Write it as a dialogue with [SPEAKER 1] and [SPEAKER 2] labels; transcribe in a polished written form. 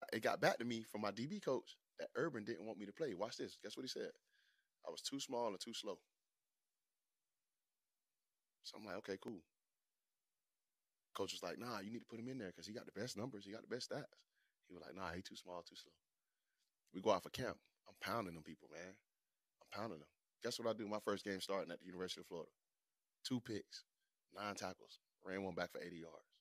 [SPEAKER 1] it got back to me from my DB coach that Urban didn't want me to play. Watch this. Guess what he said? I was too small and too slow. So I'm like, okay, cool. Coach was like, nah, you need to put him in there because he got the best numbers. He got the best stats. He was like, nah, he too small, too slow. We go out for camp. I'm pounding them people, man. I'm pounding them. Guess what I do? My first game starting at the University of Florida. 2 picks, 9 tackles, ran one back for 80 yards.